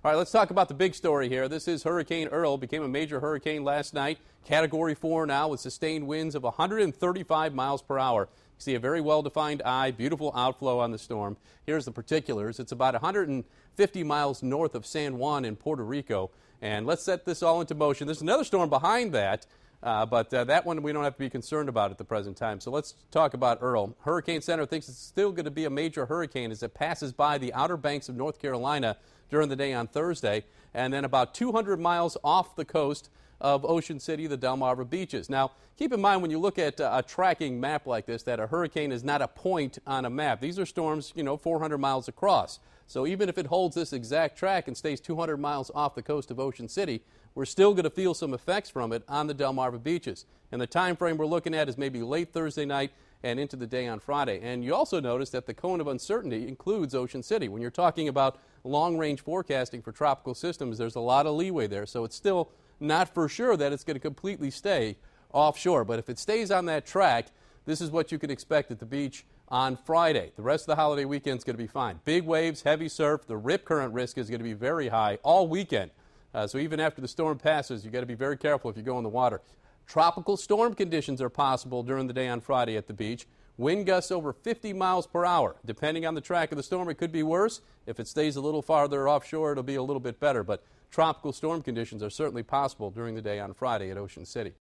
All right, let's talk about the big story here. This is Hurricane Earl. Became a major hurricane last night. Category 4 now with sustained winds of 135 miles per hour. You see a very well-defined eye, beautiful outflow on the storm. Here's the particulars. It's about 150 miles north of San Juan in Puerto Rico. And let's set this all into motion. There's another storm behind that, but that one we don't have to be concerned about at the present time. So let's talk about Earl. Hurricane Center thinks it's still going to be a major hurricane as it passes by the Outer Banks of North Carolina during the day on Thursday, and then about 200 miles off the coast of Ocean City, the Delmarva beaches. Now, keep in mind when you look at a tracking map like this that a hurricane is not a point on a map. These are storms, 400 miles across. So even if it holds this exact track and stays 200 miles off the coast of Ocean City, we're still going to feel some effects from it on the Delmarva beaches. And the time frame we're looking at is maybe late Thursday night and into the day on Friday. And you also notice that the cone of uncertainty includes Ocean City. When you're talking about long-range forecasting for tropical systems, there's a lot of leeway there. So it's still not for sure that it's going to completely stay offshore. But if it stays on that track, this is what you can expect at the beach on Friday. The rest of the holiday weekend is going to be fine. Big waves, heavy surf, the rip current risk is going to be very high all weekend. So even after the storm passes, you've got to be very careful if you go in the water. Tropical storm conditions are possible during the day on Friday at the beach. Wind gusts over 50 miles per hour. Depending on the track of the storm, it could be worse. If it stays a little farther offshore, it'll be a little bit better. But tropical storm conditions are certainly possible during the day on Friday at Ocean City.